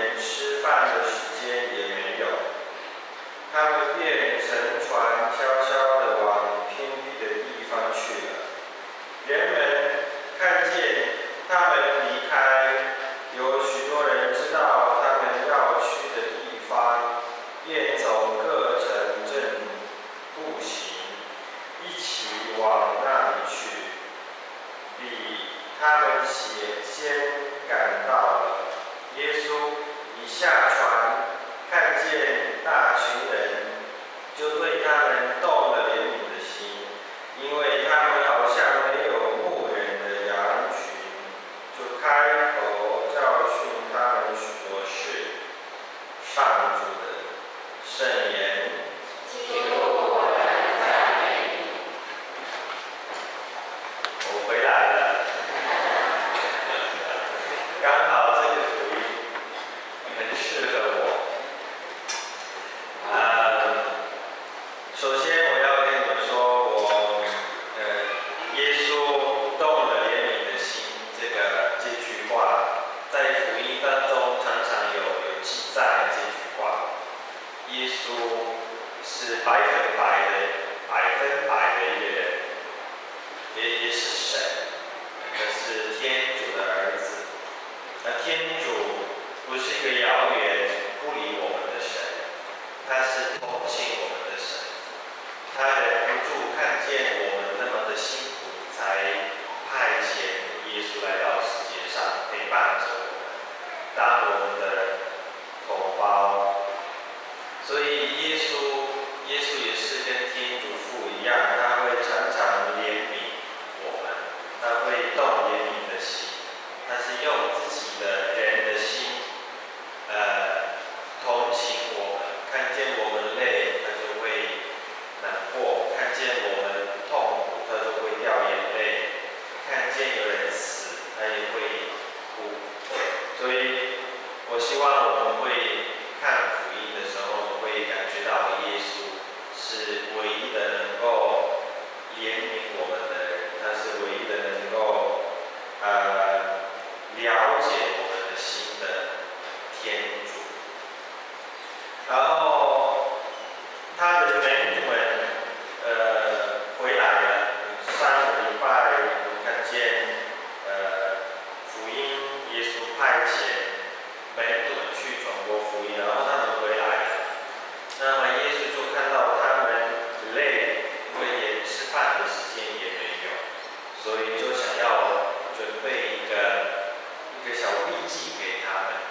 连吃饭的时间也没有。他们便乘船悄悄地往偏僻的地方去了。人们看见他们离开，有许多人知道他们要去的地方，便从各城镇步行，一起往那里去。比他们先赶到了。耶稣一下船，看见大群人，就对他们动了怜悯的心，因为他们好像没有牧人的羊群，就开口教训他们许多事。上主的圣言。我回来了，刚好这个福音很适合我。首先我要跟你们说，耶稣动了怜悯的心，这句话在福音当中常常有记载。这句话，耶稣是百分百的一个人，也是神，这是天主的儿子。那天主不是一个遥远不理我们的神，他是同情我们的神。他忍不住看见我们那么的辛苦，才派遣耶稣来到世界上陪伴着我们，当我们的同胞。所以耶稣也是跟天主父一样，他会常常怜悯我们，他会动怜悯的心，他是用自己的人的心，同情我们，看见我们累，他就会难过；看见我们痛苦，他就会掉眼泪；看见有人死，他也会哭。所以，我希望我们会看福音的时候，会感觉到耶稣是唯一的能够怜悯我们的人，他是唯一的能够了解我们的心的天主。然后他的门徒们回来了。上个礼拜我看见福音，耶稣派遣门徒们去传播福音，然后他们回来了。那么耶稣就看到他们累，因为连吃饭的时间也没有，所以就想要准备一个小秘籍给他们。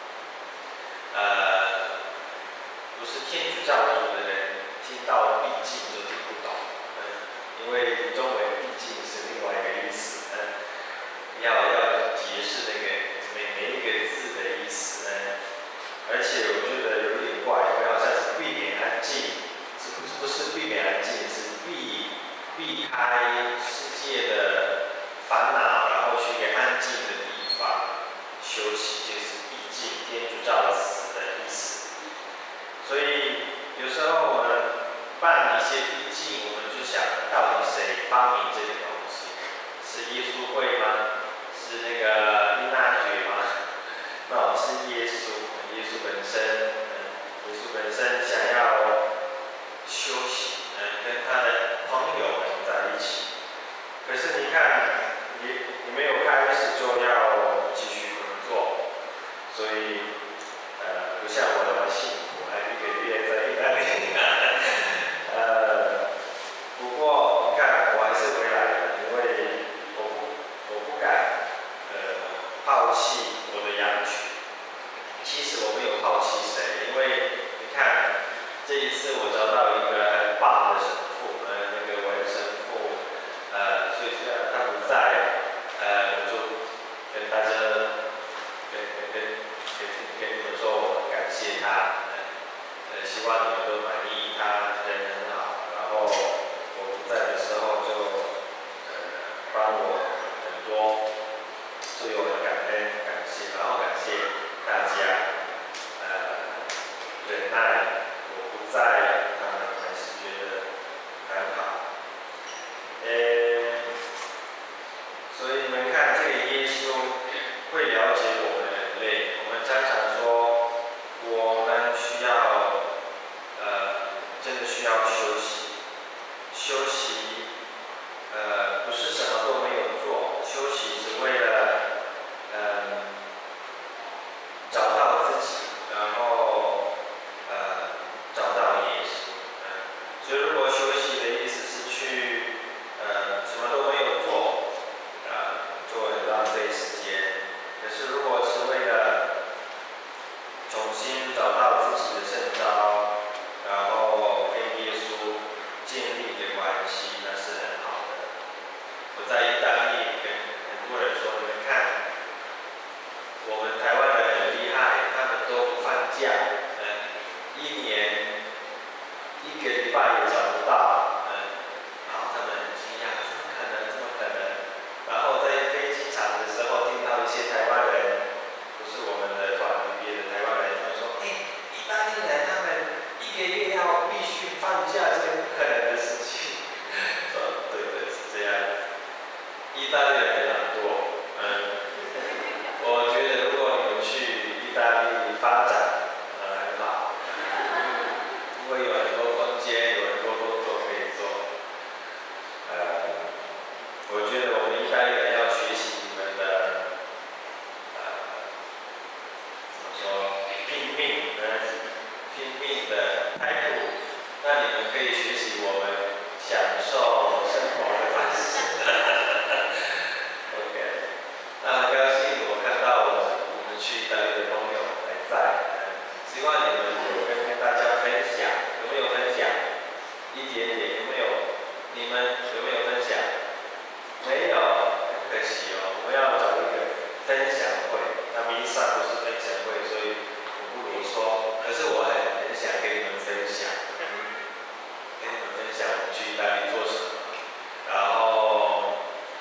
不是天主教徒的人听到秘境就听不懂，因为中文秘境是另外一个意思，要解释那个每一个字的意思，而且我觉得有点怪，因为好像是避免安静，不是避免安静，是避开世界的烦恼，然后去一个安静的地方休息，这是避静，天主教的词的意思。所以有时候我们办一些避静，我们就想到底谁发明这个东西？是耶稣会吗？是那个依纳爵吗？那是耶稣本身想要休息，跟他的朋友们在一起。可是你看，你没有开始就要继续工作，所以不像我那么辛苦，一个月在意大利。不过你看，我还是回来了，因为我不敢抛弃我的羊群。其实我没有抛弃谁，因为你看这一次我找到一个很棒的神父，那个文神父，所以虽然他不在，我就跟大家跟你们说，我感谢他， 找到自己，然后找到耶稣。所以如果休息的意思是去什么都没有做，做很浪费时间。可是如果是为了重新找到自己的圣召，然后跟耶稣建立的关系，那是很好的。我在意大利跟很多人说，你们看，我们台湾人很厉害，他们都不放假，一年1个礼拜也找不到，然后他们很惊讶，怎么可能？怎么可能？然后在飞机场的时候听到一些台湾人，不是我们的团，别的台湾人，他们说，意大利人他们1个月要必须放假，这是不可能的事情。说对对，是这样子。意大利人很懒惰，我觉得如果你们去意大利发展，很好，因为有很多空间，有很多工作可以做。我觉得我们意大利人要学习你们的，怎么说，拼命的态度，那你们可以学习我们享受生活的方式。OK， 那很高兴我看到我们去意大利的朋友还在，希望你们有跟大家分享，有没有分享？一点点，有没有？你们有没有分享？没有，很可惜哦。我们要找一个分享会，那弥撒不是分享会，所以我不如说。可是我很想跟你们分享，跟你们分享我们去意大利做什么。然后，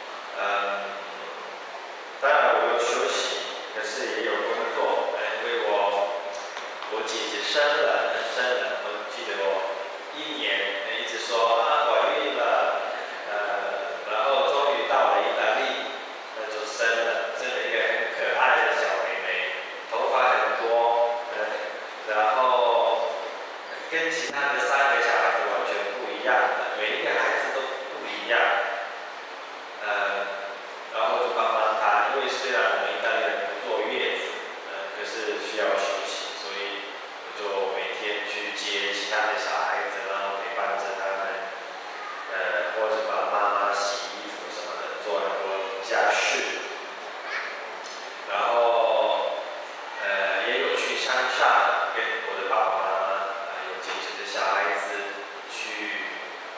当然我有休息，可是也有工作，因为我姐姐生了，我记得我1年一直说怀孕了，然后终于到了意大利，那就生了一个很可爱的小妹妹，头发很多，然后跟其他的3个小孩子完全不一样，每一个孩子都不一样，然后就帮她，因为虽然我们意大利人不坐月子，可是需要休息，所以我就每天去接其他的小孩子，然后陪伴着他们，或者帮妈妈洗衣服什么的，做很多家事。然后也有去山上跟我的爸爸妈妈，有姐姐的小孩子去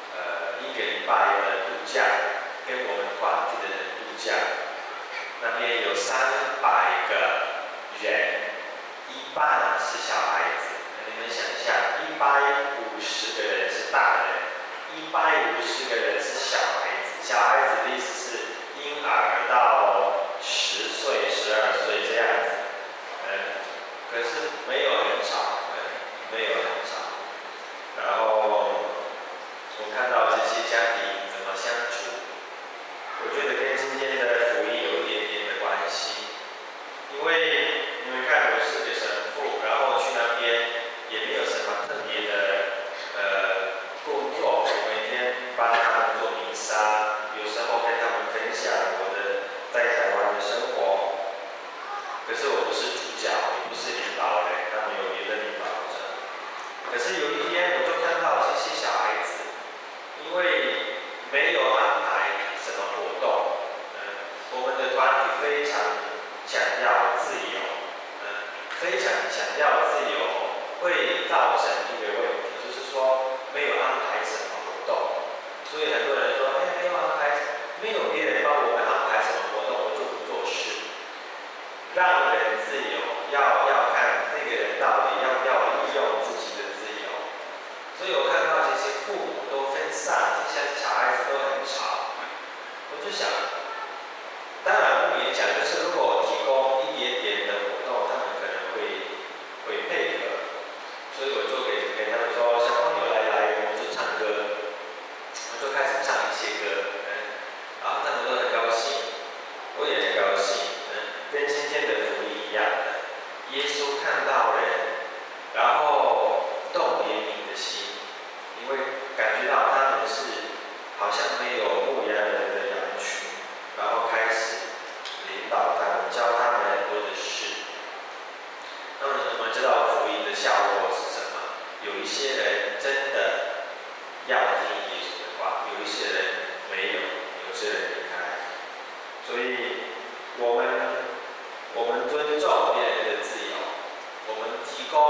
1个礼拜的度假，跟我们团体的人度假。那边有300个人，一半是小孩子。你们想一下，150个人是大人，150个人是小孩子。小孩子的意思是婴儿到10岁、12岁这样子。可是没有很少，没有很少。然后我看到这些家庭怎么相处，我觉得跟今天的福音有一点点的关系。因为你们看，我是个神父，然后去那边也没有什么特别的工作，我每天帮他们做弥撒，有时候跟他们分享我的在台湾的生活。可是我不是主教，也不是领导人，他们有别的领导者。可是有一天，我就看到这些小孩子，因为没有安排什么活动，我们的团体非常强调自由，非常强调自由，会造成一个问题，就是说没有安排什么活动，所以很多人说，没有安排，没有别人帮我们安排什么活动，我就不做事。让人自由，要看那个人到底要不要利用自己的自由。所以我看到这些父母都分散，这些小孩子都很吵，我就想，当然不勉强，可是如果提供一点点的活动，他们可能会配合。所以我就给他们说，小朋友来，我们就唱歌，我就开始唱一些歌，然后他们都很高兴，我也很高兴。跟今天的福音一样的，耶效果是什么？有一些人真的要听耶稣的话，有一些人没有，有些人离开。所以我们尊重别人的自由，我们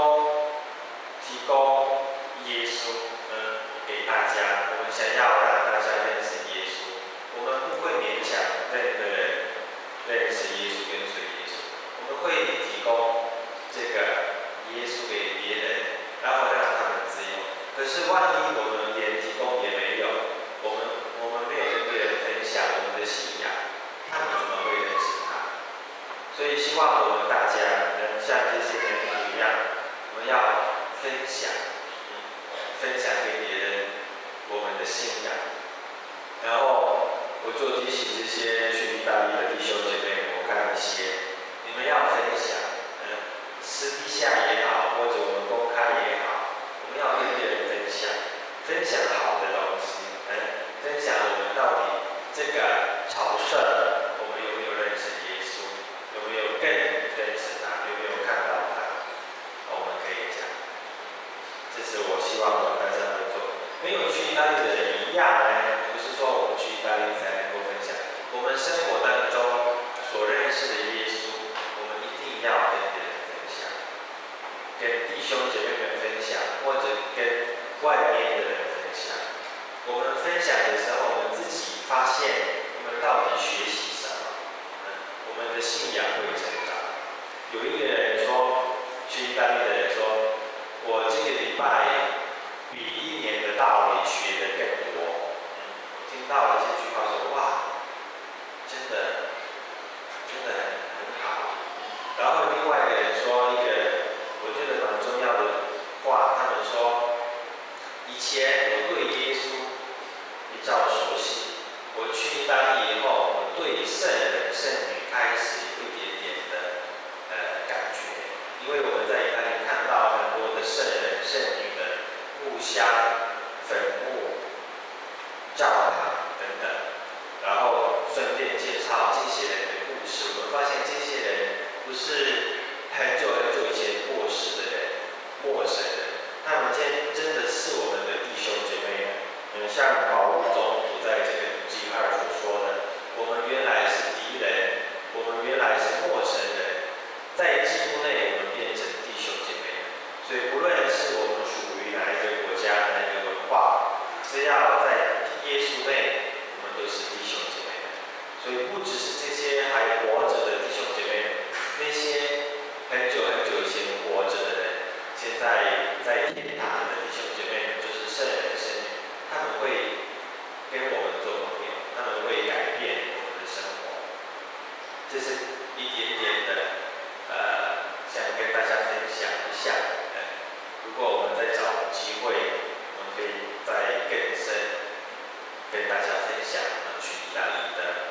提供耶稣给大家，我们想要让大家认识耶稣，我们不会勉强任何人认识耶稣跟随耶稣，我们会提供这个耶稣给别人，然后让他们自由。可是万一我们连提供也没有，我们没有跟别人分享我们的信仰，他们怎么会认识他？所以希望我们大家能像这些人一样，我们要分享给别人我们的信仰。然后我就提醒这些去意大利的弟兄姐妹，我看一些，你们要分享，私底下也好，或者我们公开也好，我们要跟别人分享好的东西，分享我们到底这个朝圣，我们有没有认识耶稣，有没有更认识他，有没有看到他，我们可以讲。这是我希望我们大家能做。没有去意大利的人一样不是说我们去意大利才能够分享，我们生活当中所认识的耶稣，我们一定要跟别人分享，跟弟兄姐妹们分享，或者跟外面的人分享。我们分享的时候，我们自己发现我们到底学习什么，我们的信仰会成长。有一个人说，去意大利的人说，我这个礼拜比1年的道理学得更多。听到了这句话说，哇，真的很好。然后另外一个人说一个我觉得蛮重要的话，他们说，以前我对耶稣比较熟悉，我去意大利以后，我对圣人圣女开始有一点点的感觉，因为我们在意大利看到很多的圣人圣女的故乡、坟墓、教堂等等，然后顺便介绍这些人的故事。我们发现这些人不是很久以前过世的人、陌生人，他们真的是我们的弟兄姐妹们。像保禄宗徒在这个笔记2所说的，我们原来是敌人，我们原来是陌生人，在基督内我们变成弟兄姐妹。所以不论是我们属于哪一个国家、哪一个文化，只要在耶稣内，我们都是弟兄姐妹。所以不只是这些还活着的弟兄姐妹，那些很久以前活着的人，现在在天堂的弟兄姐妹，就是圣人圣女，他们会跟我们做朋友，他们会改变我们的生活。这是一点点的想跟大家分享一下。如果我们再找机会，我们可以再更深跟大家分享我们去意大利的